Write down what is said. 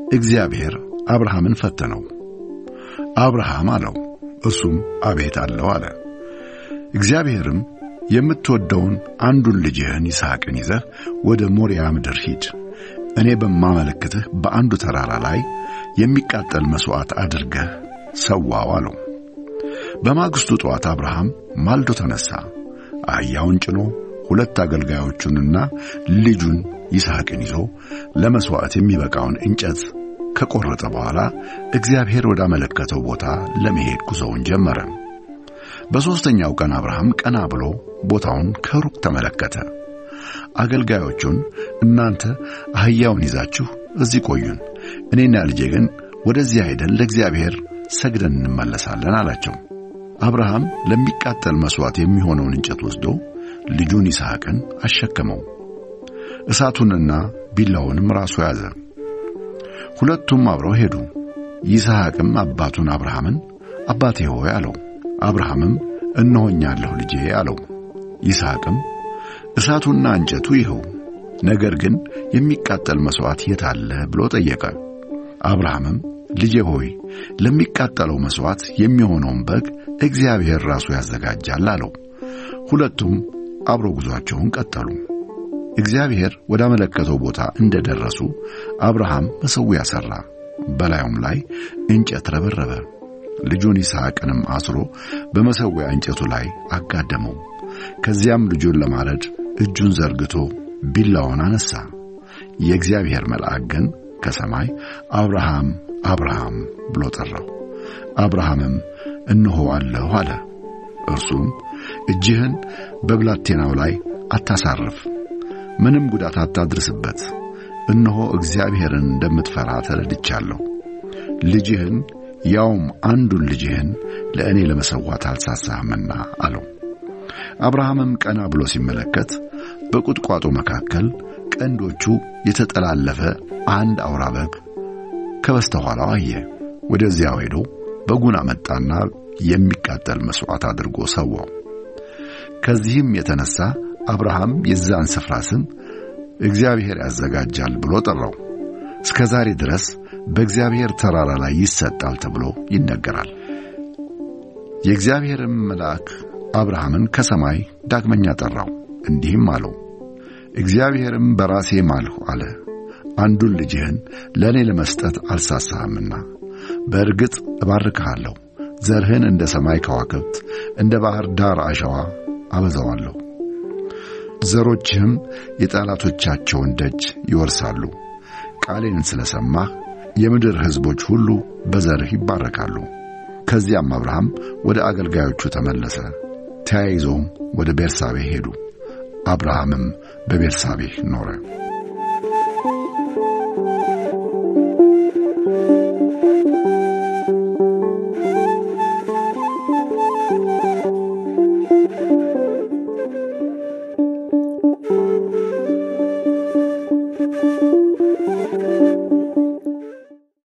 እግዚአብሔር አብርሃምን ፈተነው። አብርሃም አለው፣ እርሱም አቤት አለው አለ። እግዚአብሔርም የምትወደውን አንዱን ልጅህን ይስሐቅን ይዘህ ወደ ሞሪያ ምድር ሂድ፣ እኔ በማመለክትህ በአንዱ ተራራ ላይ የሚቃጠል መስዋዕት አድርገህ ሰዋው አለው። በማግስቱ ጠዋት አብርሃም ማልዶ ተነሳ፣ አህያውን ጭኖ 2 አገልጋዮቹንና ልጁን ይስሐቅን ይዞ ለመስዋዕት የሚበቃውን እንጨት ከቆረጠ በኋላ እግዚአብሔር ወዳመለከተው ቦታ ለመሄድ ጉዞውን ጀመረ። በሦስተኛው ቀን አብርሃም ቀና ብሎ ቦታውን ከሩቅ ተመለከተ። አገልጋዮቹን እናንተ አህያውን ይዛችሁ እዚህ ቆዩን፣ እኔና ልጄ ግን ወደዚያ ሄደን ለእግዚአብሔር ሰግደን እንመለሳለን አላቸው። አብርሃም ለሚቃጠል መስዋዕት የሚሆነውን እንጨት ወስዶ ልጁን ይስሐቅን አሸከመው። እሳቱንና ቢላውንም ራሱ ያዘ። ሁለቱም አብረው ሄዱ። ይስሐቅም አባቱን አብርሃምን አባቴ ሆይ አለው። አብርሃምም እነሆኛለሁ ልጄ አለው። ይስሐቅም እሳቱና እንጨቱ ይኸው፣ ነገር ግን የሚቃጠል መስዋዕት የት አለ ብሎ ጠየቀ። አብርሃምም ልጄ ሆይ ለሚቃጠለው መስዋዕት የሚሆነውን በግ እግዚአብሔር ራሱ ያዘጋጃል አለው። ሁለቱም አብረው ጉዟቸውን ቀጠሉ። እግዚአብሔር ወዳመለከተው ቦታ እንደደረሱ አብርሃም መሠዊያ ሠራ፣ በላዩም ላይ እንጨት ረበረበ። ልጁን ይስሐቅንም አስሮ በመሠዊያ እንጨቱ ላይ አጋደመው። ከዚያም ልጁን ለማረድ እጁን ዘርግቶ ቢላውን አነሣ። የእግዚአብሔር መልአክ ግን ከሰማይ አብርሃም አብርሃም ብሎ ጠራው። አብርሃምም እነሆ አለሁ አለ። እርሱም እጅህን በብላቴናው ላይ አታሳርፍ፣ ምንም ጉዳት አታድርስበት፣ እነሆ እግዚአብሔርን እንደምትፈራ ተረድቻለሁ። ልጅህን ያውም አንዱን ልጅህን ለእኔ ለመሠዋት አልሳሳህምና አለው። አብርሃምም ቀና ብሎ ሲመለከት በቁጥቋጦ መካከል ቀንዶቹ የተጠላለፈ አንድ አውራ በግ ከበስተኋላው አየ። ወደዚያው ሄዶ በጉን አመጣና የሚቃጠል መስዋዕት አድርጎ ሰዋው። ከዚህም የተነሳ አብርሃም የዛን ስፍራ ስም እግዚአብሔር ያዘጋጃል ብሎ ጠራው። እስከ ዛሬ ድረስ በእግዚአብሔር ተራራ ላይ ይሰጣል ተብሎ ይነገራል። የእግዚአብሔርም መልአክ አብርሃምን ከሰማይ ዳግመኛ ጠራው፣ እንዲህም አለው፣ እግዚአብሔርም በራሴ ማልሁ አለ፣ አንዱን ልጅህን ለእኔ ለመስጠት አልሳሳህምና በእርግጥ እባርክሃለሁ፣ ዘርህን እንደ ሰማይ ከዋክብት እንደ ባሕር ዳር አሸዋ አበዛዋለሁ። ዘሮችህም የጠላቶቻቸውን ደጅ ይወርሳሉ። ቃሌን ስለሰማህ የምድር ሕዝቦች ሁሉ በዘርህ ይባረካሉ። ከዚያም አብርሃም ወደ አገልጋዮቹ ተመለሰ። ተያይዘውም ወደ ቤርሳቤህ ሄዱ። አብርሃምም በቤርሳቤህ ኖረ።